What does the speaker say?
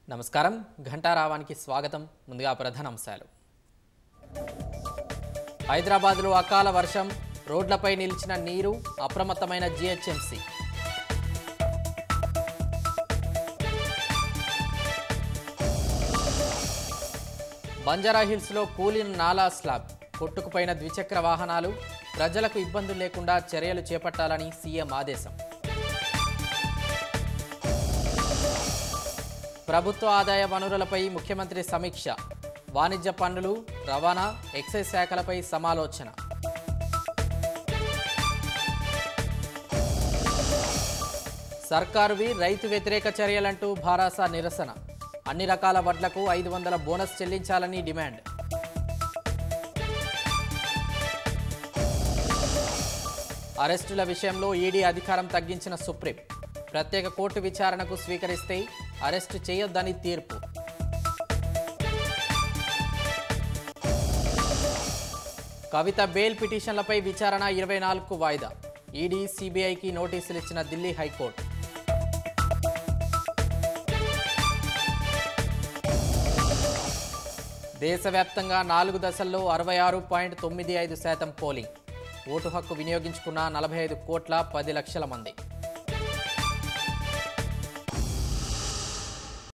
నమస్కారం ఘంటారావానికి స్వాగతం ముందుగా ప్రధాన అంశాలు హైదరాబాద్లో అకాల వర్షం రోడ్లపై నిలిచిన నీరు అప్రమత్తమైన జీహెచ్ఎంసీ బంజారాహిల్స్లో కూలిన నాలా స్లాబ్ కొట్టుకుపోయిన ద్విచక్ర వాహనాలు ప్రజలకు ఇబ్బందులు లేకుండా చర్యలు చేపట్టాలని సీఎం ఆదేశం ప్రభుత్వ ఆదాయ వనరులపై ముఖ్యమంత్రి సమీక్ష వాణిజ్య పన్నులు రవాణా ఎక్సైజ్ శాఖలపై సమాలోచన సర్కారువి రైతు వ్యతిరేక చర్యలంటూ భారాస నిరసన అన్ని రకాల వడ్లకు 500 బోనస్ చెల్లించాలని డిమాండ్ అరెస్టుల విషయంలో ఈడీ అధికారం తగ్గించిన సుప్రీం ప్రత్యేక కోర్టు విచారణకు స్వీకరిస్తే అరెస్టు చేయొద్దని తీర్పు కవిత బెయిల్ పిటిషన్లపై విచారణ 24కు వాయిదా ఈడీ సిబిఐకి నోటీసులు ఇచ్చిన ఢిల్లీ హైకోర్టు దేశవ్యాప్తంగా 4 దశల్లో 66.95% పోలింగ్ ఓటు హక్కు వినియోగించుకున్న 45 కోట్ల 10 లక్షల మంది